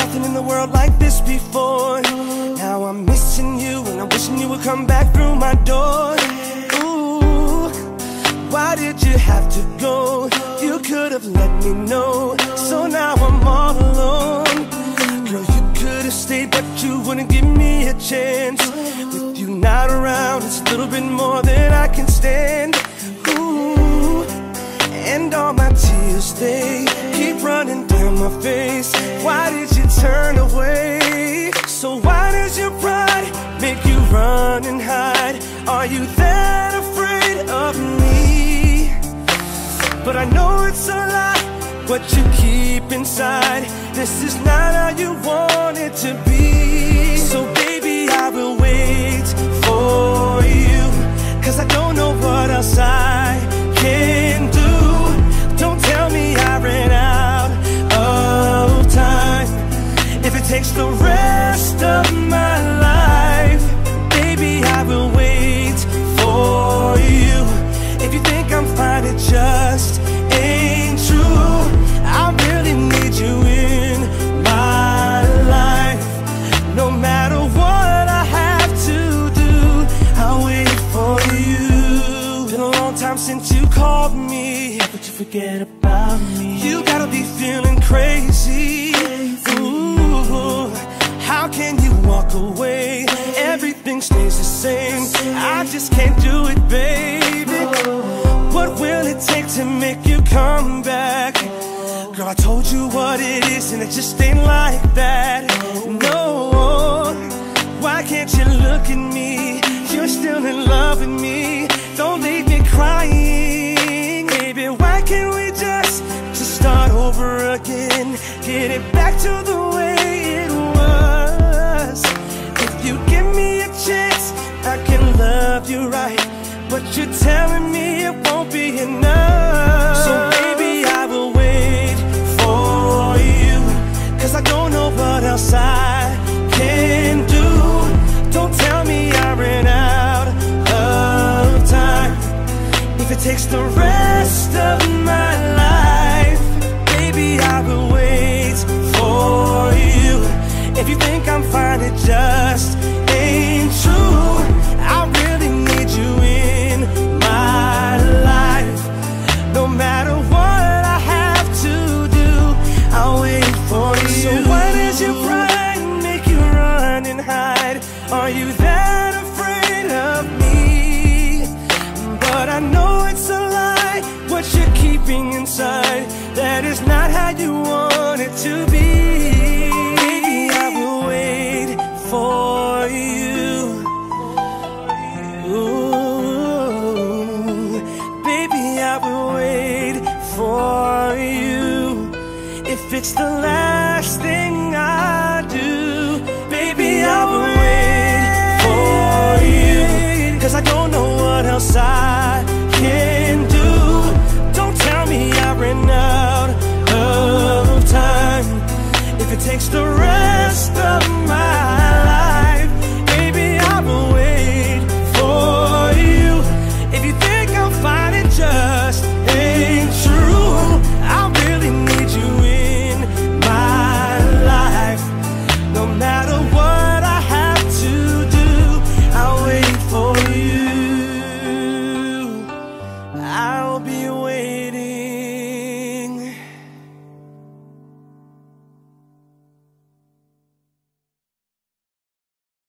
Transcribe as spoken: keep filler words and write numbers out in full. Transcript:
nothing in the world like this before. Now I'm missing you and I'm wishing you would come back through my door. Ooh, why did you have to go? You could have let me know. So now I'm all alone. Girl, you could have stayed, but you wouldn't give me a chance. With you not around, it's a little bit more than I can stand. Ooh, and all my tears, they keep running down my face. Why did you turn away? So why does your pride make you run and hide? Are you that afraid of me? But I know it's a lie, what you keep inside. This is not how you want it to be. So baby, I will wait for you, cause I don't know what else I can do. Don't tell me I ran out of time. If it takes the rest of my life, baby, I will wait for you. If you think I'm fine, it just ain't true. I really need you in my life. No matter what I have to do, I'll wait for you. Been a long time since you called me, but you forget about me. You gotta be feeling crazy. Ooh, how can you walk away? Everything stays the same. I just can't do it, baby. What will it take to make you come back? Girl, I told you what it is and it just ain't like that. No, why can't you look at me? You're still in love with me. Don't leave me crying, baby. Why can't we just, just start over again? Get it back to the way it was. If you give me a chance, I can love you right. But you're telling me it won't be enough. So baby, I will wait for you, cause I don't know what else I can do. Don't tell me I ran out of time. If it takes the rest of my life, baby, I will wait for you. If you think I'm fine, it just ain't true. I really need you in my life. No matter what I have to do, I'll wait for you. So why does your pride make you run and hide? Are you that afraid of me? But I know it's a lie, what you're keeping inside. That is not how you want it to be. Baby, I will wait for you. Ooh, baby, I will wait for you. If it's the last thing I do, baby, I will wait for you. Cause I don't know what else I can do. Don't tell me I ran out of time. If it takes the rest of my